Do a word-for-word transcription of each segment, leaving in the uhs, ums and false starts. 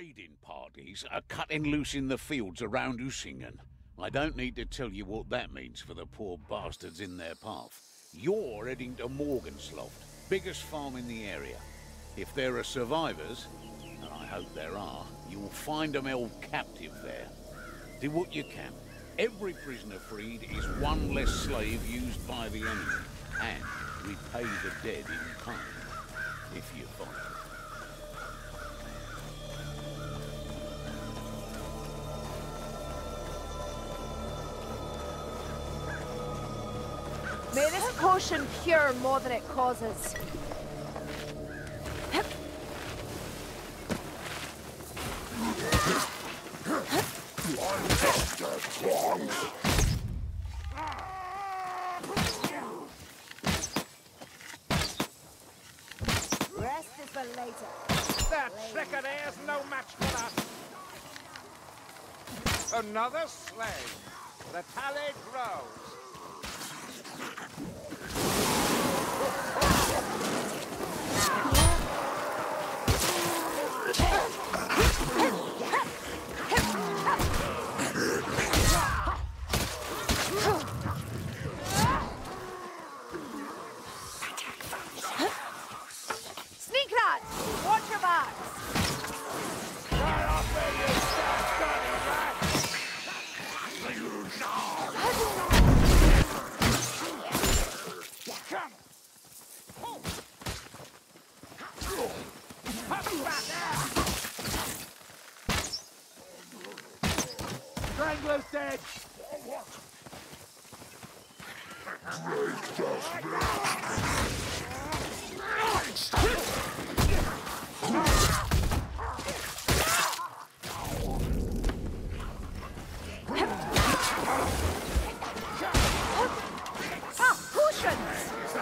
raiding parties are cutting loose in the fields around Usingen. I don't need to tell you what that means for the poor bastards in their path. You're heading to Morgensloft, biggest farm in the area. If there are survivors, and I hope there are, you'll find them held captive there. Do what you can. Every prisoner freed is one less slave used by the enemy, and repay the dead in kind, if you find them. May this potion cure more than it causes. Rest is for later. That tricker there's no match for us. Another slave. The tally grows. Sneak rat! Watch your backs! Strangler's dead! Ah, potions!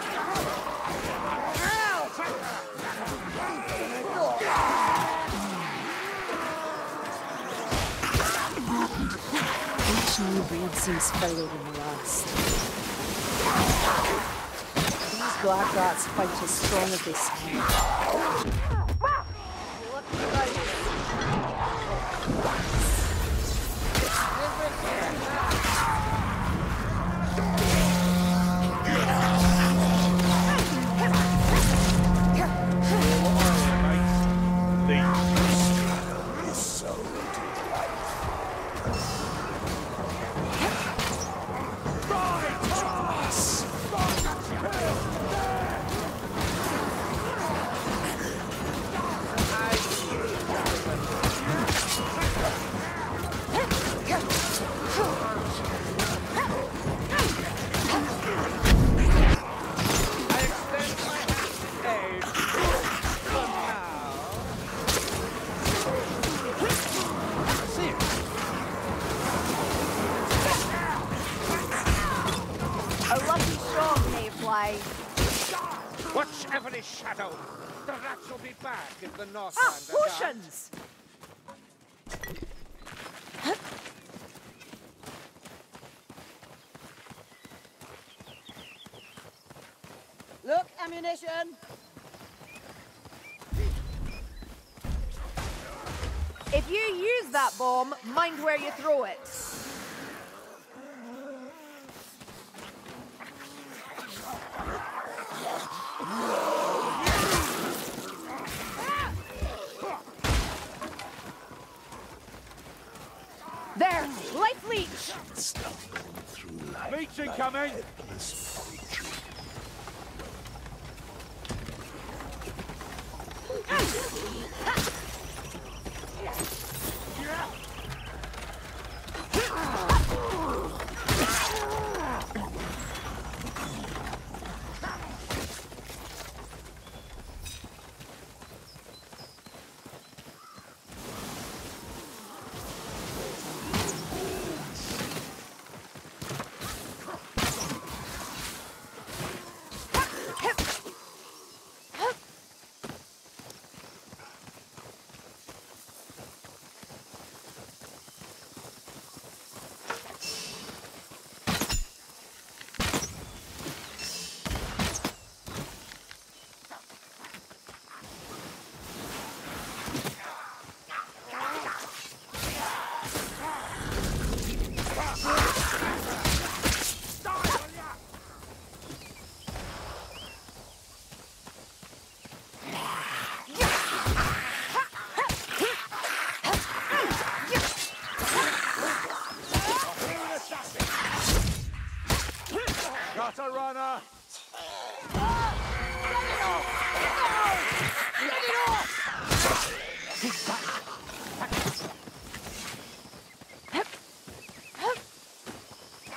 Each new breed seems further than the last. These black rats fight as strong as they stand. Watch every shadow. The rats will be back in the north. Ah, potions! Look, ammunition! If you use that bomb, mind where you throw it. There! Life leech! Leech incoming!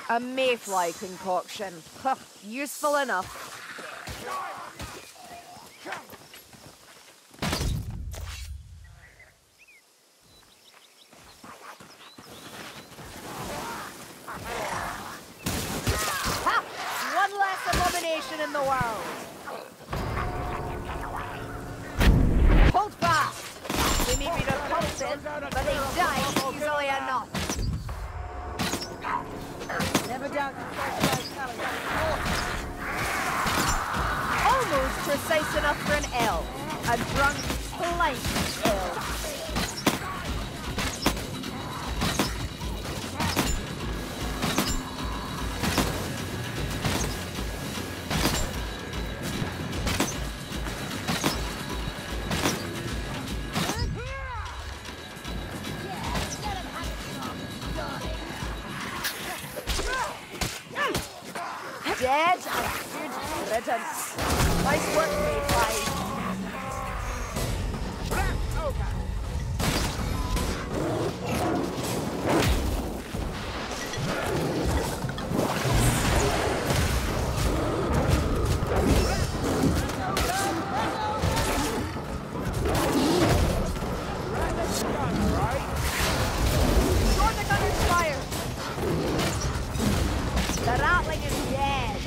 A mayfly concoction. Huh, useful enough. Ha! One less abomination in the world. Hold fast. They may be repulsive, but they die easily enough. Never doubt Almost precise enough for an elf. A drunk, polite elf. Dead and good riddance. Nice work, Mayfly. Sword the gunner's fire. The rattling is dead.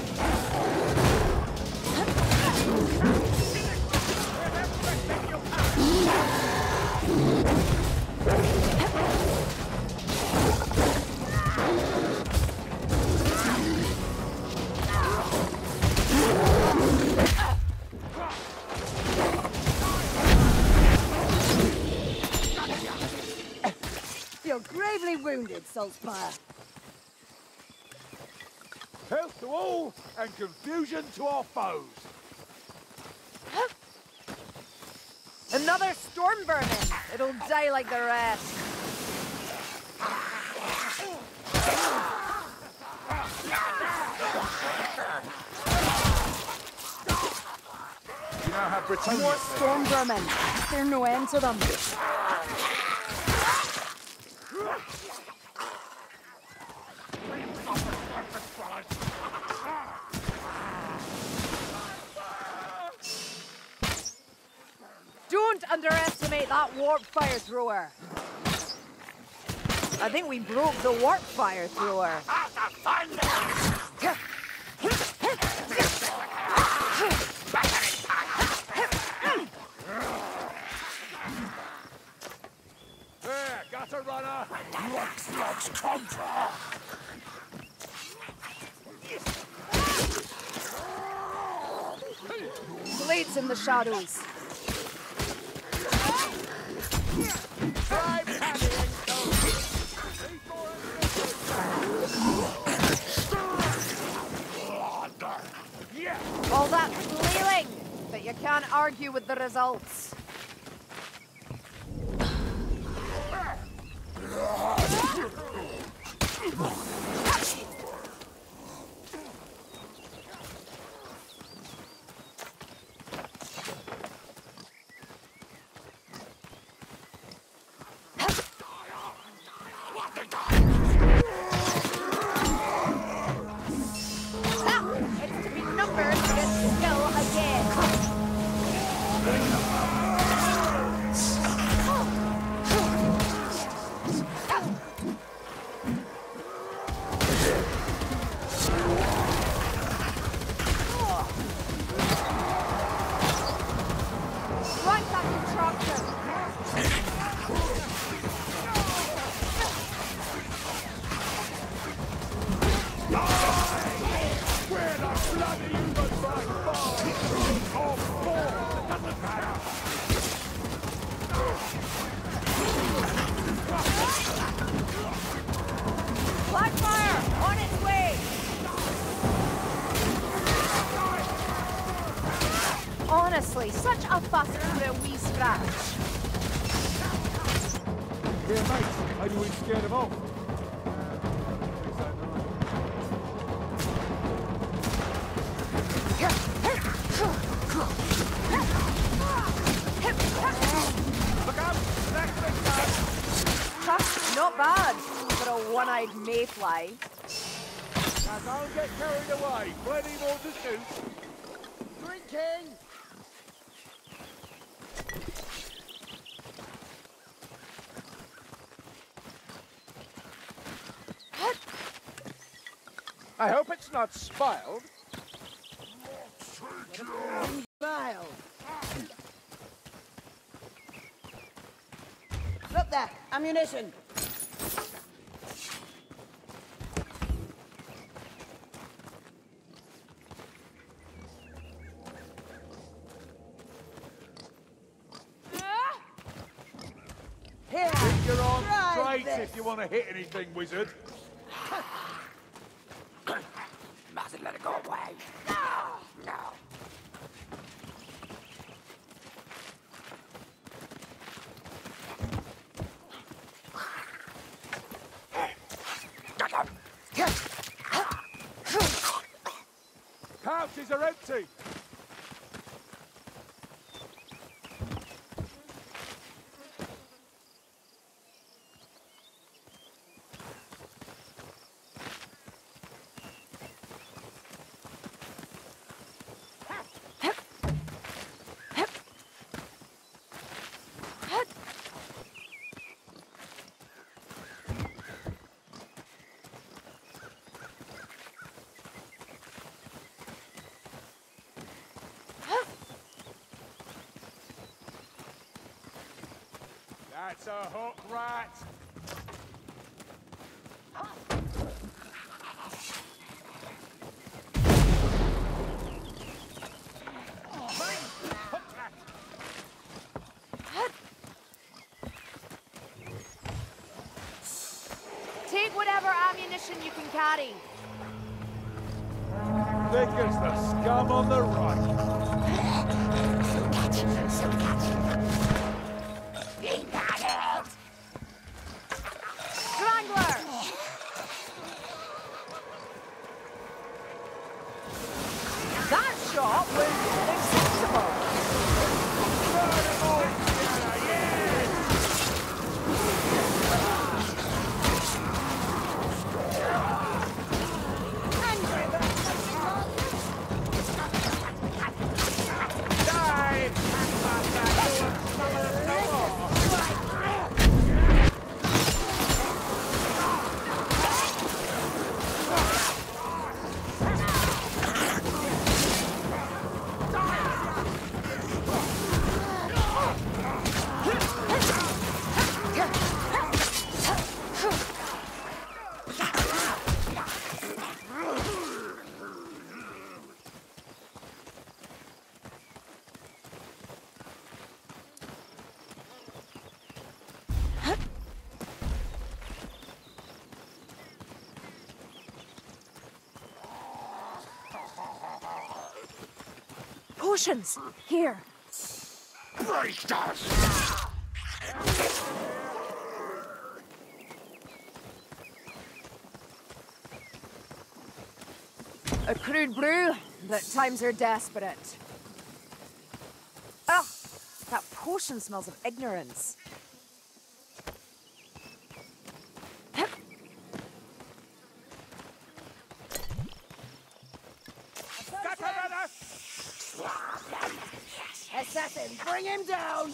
Feel gravely wounded, Saltspire. Health to all, and confusion to our foes. Another storm vermin. It'll die like the rest. You now have Britannia. More storm vermin. Is there no end to them? Don't underestimate that warp fire thrower. I think we broke the warp fire thrower. There, got a runner. Blades in the shadows. All that flailing, but you can't argue with the results. It's to be numbered against skill again. Right that contraption. Where the bloody humans by far? Or four, doesn't matter. Blackfire on its way. Honestly, such a fuss for a wee scratch. Here, mate, how do we scared them off? Look out! Next big time! Tough, not bad for a one-eyed mayfly. Now don't get carried away. Plenty more to shoot. Drinking! I hope it's not spoiled. Smile. Look there, ammunition. Here, Keep your arms try straight this. if you want to hit anything, wizard. Mustn't let it go away. No, no. Pouches are empty. That's a hook rat. Hook rat. Take whatever ammunition you can carry. Thick as the scum on the right. Strangler! That shot was acceptable. Burn 'em all together, yes! Dive! Potions! Here. Break us! A crude brew, but times are desperate. Ugh! That potion smells of ignorance. Assassin, bring him down!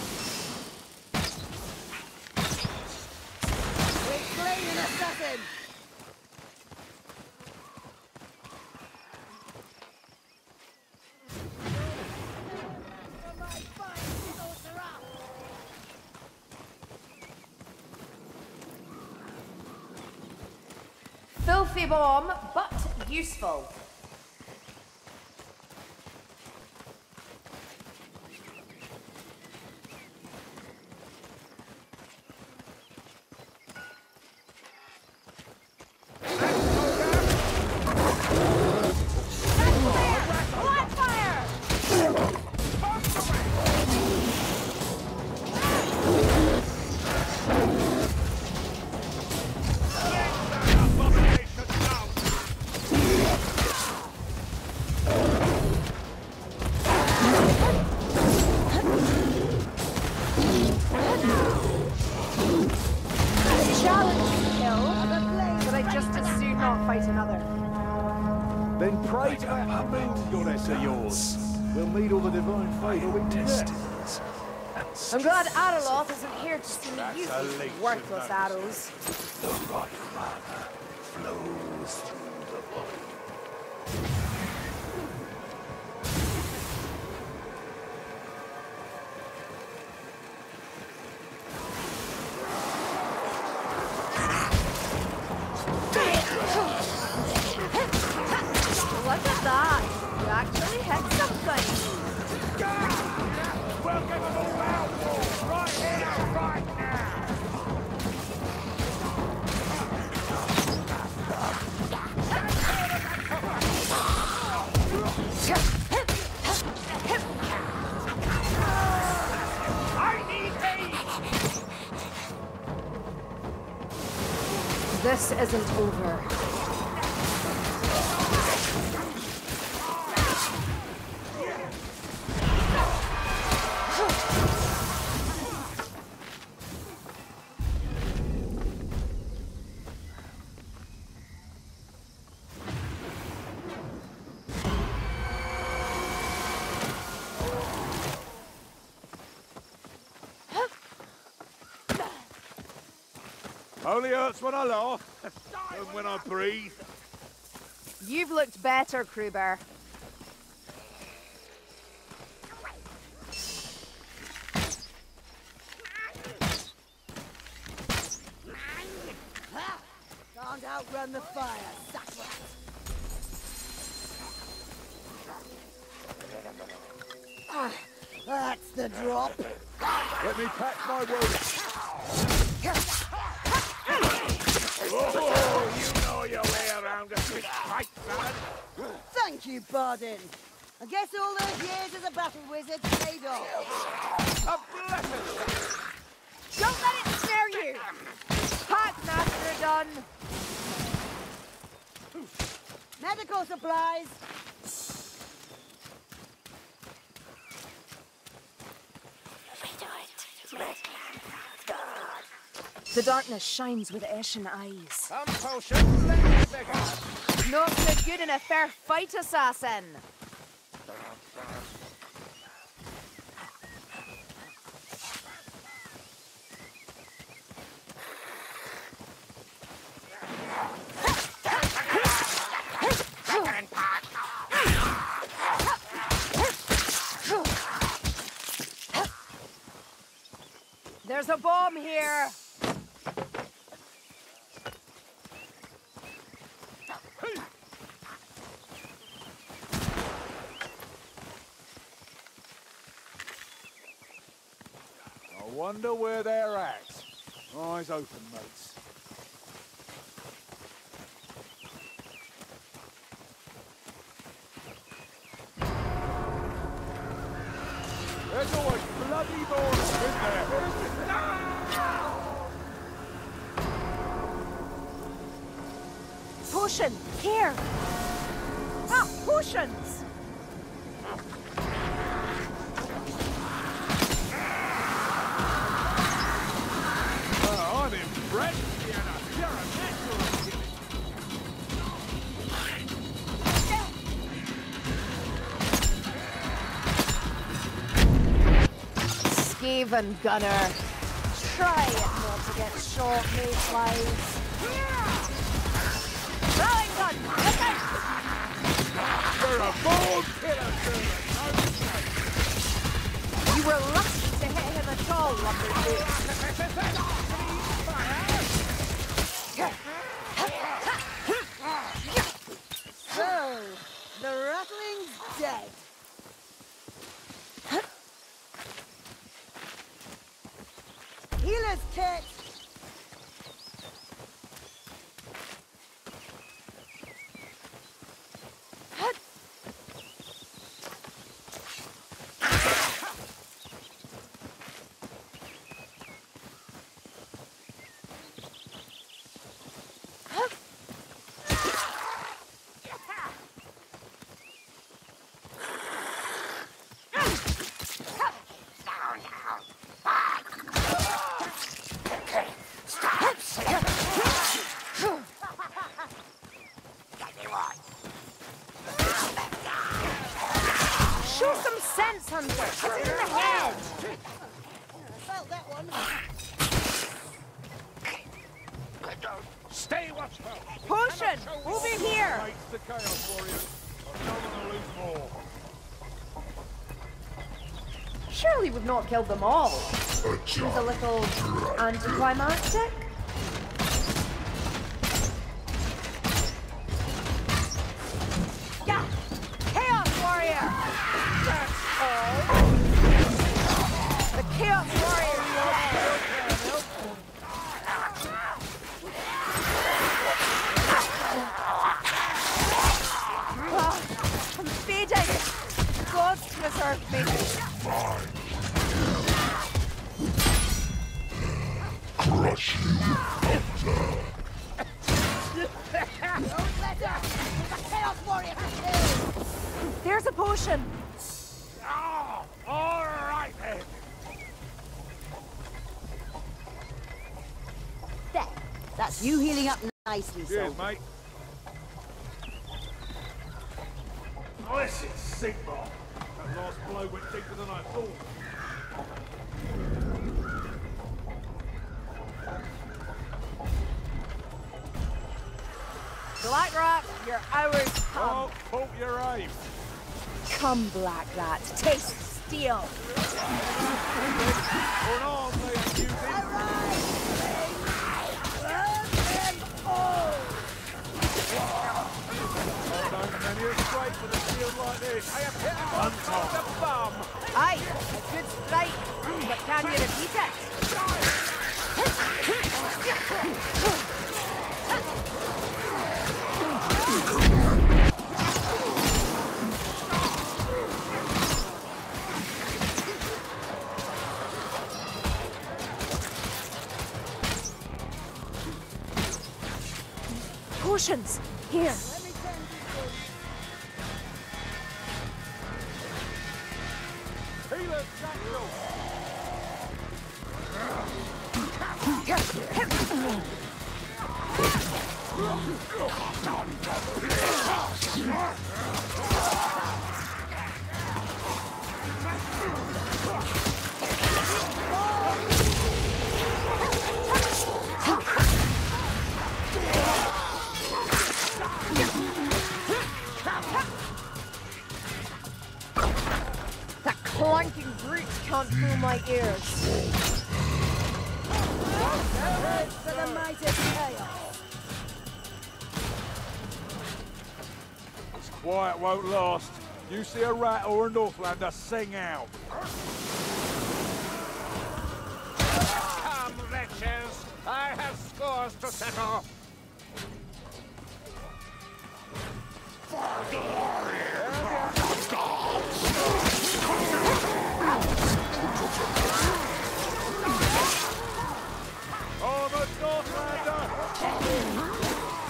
We've slain an assassin! Filthy bomb, but useful. Pray to that moon goddess of yours. We'll meet all the divine favour we can get. I'm glad Adaloth isn't here to see me use a these leech worthless of arrows. The right mana flows through the body. Look at that! You actually hit something! We'll get them all out! Right here, right now! I need aid! This isn't over. Only hurts when I laugh, and when I breathe. You've looked better, Kruber. Can't outrun the fire, Sackrat. Ah, that's the drop. Let me patch my wounds. Oh, you know your way around a big fight, man! Thank you, Bardin. I guess all those years as a battle wizard paid off. A blessing! Don't let it snare you! Pack master done! Medical supplies. The darkness shines with ashen eyes. Some potion, let me figure. Not so good in a fair fight, assassin! There's a bomb here! I wonder where they're at. Eyes open, mates. There's always bloody more in there. Potion! Here! Ah, potions! Oh, I'm impressed, Vienna. You're a natural. Skaven gunner. Try it not to get short, mayflies. Throwing gun! Look out! You're a bold killer, German. You were lucky to hit him at all, Lumberjack. So, the rattling's dead. Healer's kit. Potion! Over here! Mates the Chaos Warriors. I don't want to lose more. Surely we've not killed them all. Seems a little anticlimactic. Yeah! Chaos Warrior! That's all. The Chaos Warrior is dead. Oh, I'm fading. God preserve me. Crush you, Hunter. Don't let her! The Chaos Warrior has killed! There's a potion. Oh, all right then. There. That's you healing up nicely, Cheers, soldier. mate. Nice and sick, Bob. That last blow went deeper than I thought. Blackrock, your hours come. Oh, fault your aim. Come, Black Rat, taste steel. Or an arm they ain't using. Oh, don't man, you're straight with a shield like this. I have hit him on the bum. Aye, a good strike, but can you repeat it? Potions, here. Healer Samuel. That clanking brute can't fool my ears. Heads to the mighty Chaos! This quiet won't last. You see a rat or a Northlander, sing out. Come, wretches. I have scores to settle. Oh, the Northlander!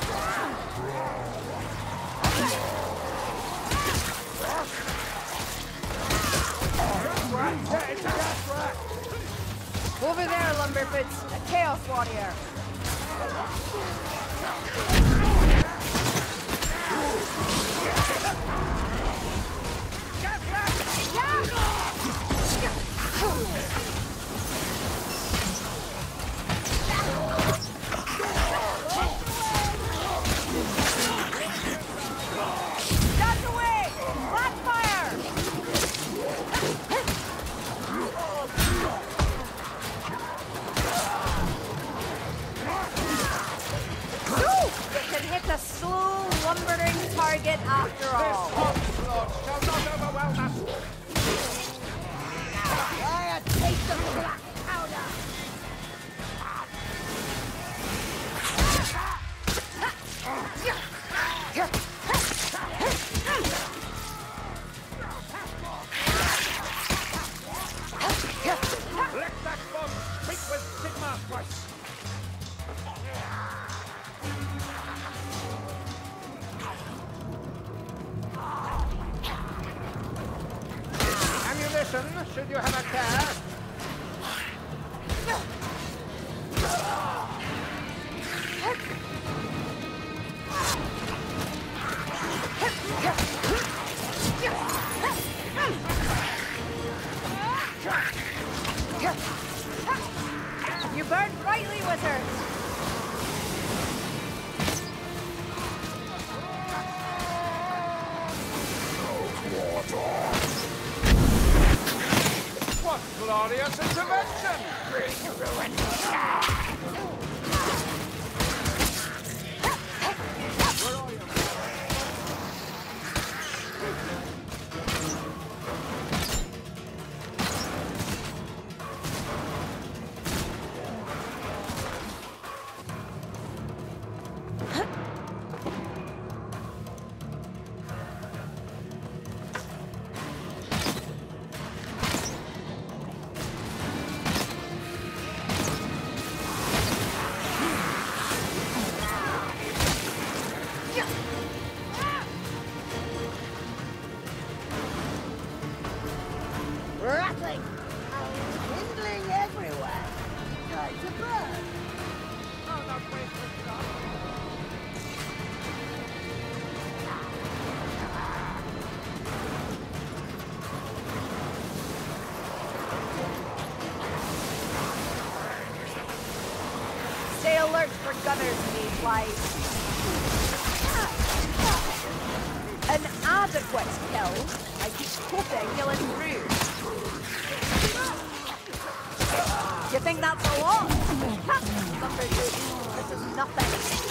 Yeah, it's a gas rat! Over there, Lumberfoots, a Chaos Warrior. Dodge away! Blackfire! You can hit a slow, lumbering target after all. Onslaught shall not overwhelm us. I a taste of black powder! Let that bomb speak with Sigmar's voice. Ammunition, should you have a care. You burned brightly, wizard. What glorious intervention! Bring ruin. Rattling and kindling everywhere. Time to burn. Oh, not wait for God. Stay alert for gunners, mayflies. An adequate kill. I keep hoping you'll improve. You think that's a lot? Ha! Thunderbolt. This is nothing.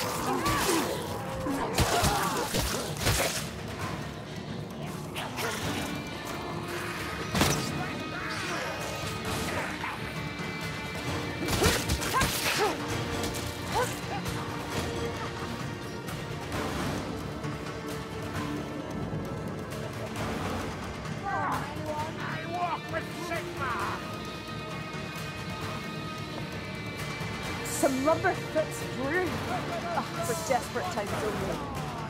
I walk with Sigma! Some rubber fits through. Oh, for desperate times only.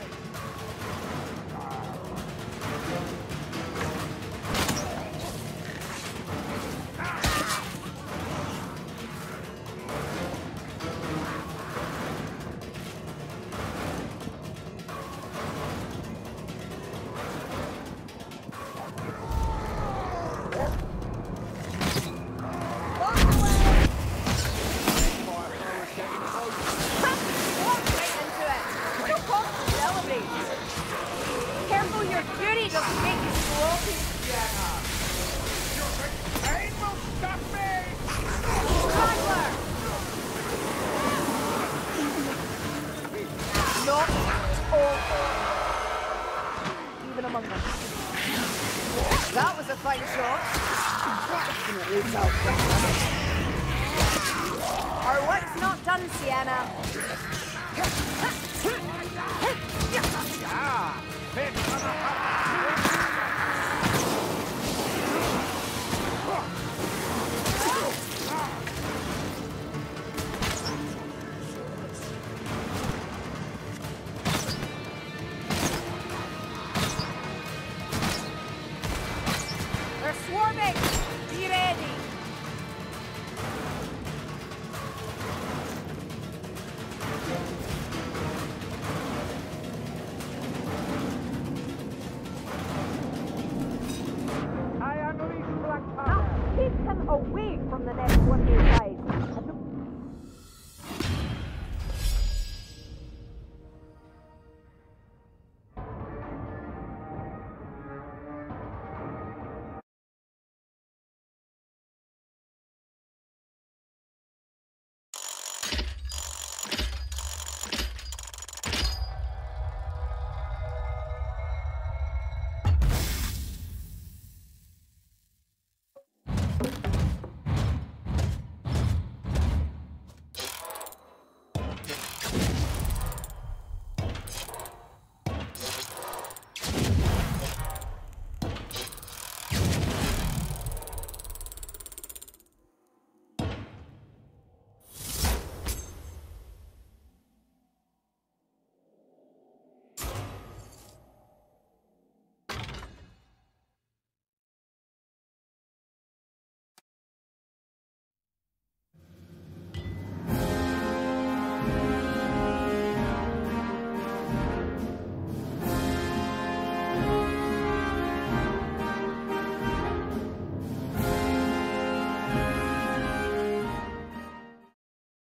That was a fine shot. Definitely self-defense. Our work's not done, Sienna.